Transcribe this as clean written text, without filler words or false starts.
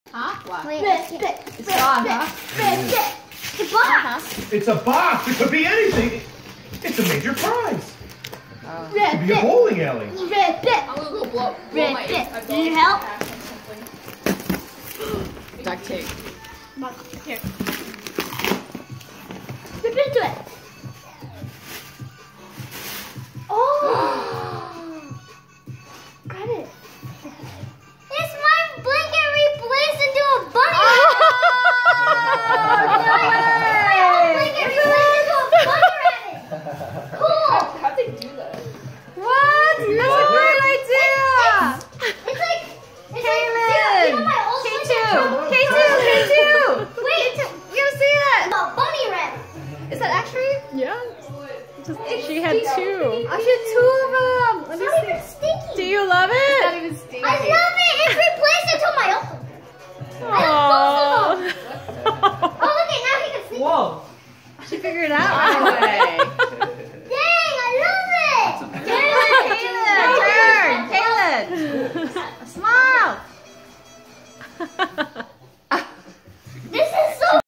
Huh? What? It's gone, huh? It's a box. It's a box. It could be anything. It's a major prize. Oh. It could be a bowling alley. I'm gonna go blow my ears. Do you help? Duct tape. Here. Rip into it. Oh! Grab it. It's my blanket replaced into a bunny rabbit. Cool. How'd they do that? What? That's a great idea! It's like Kaylin! you know my old K2! K2! Wait, You see it? a bunny rabbit. Is that actually? Yeah. She had two. I had two of them. It's not even stinky. Do you love it? Not even stinky. I love it. It's replaced into my uncle. I love both of them. Oh, look at now he can sleep. Whoa. She figured it out right away.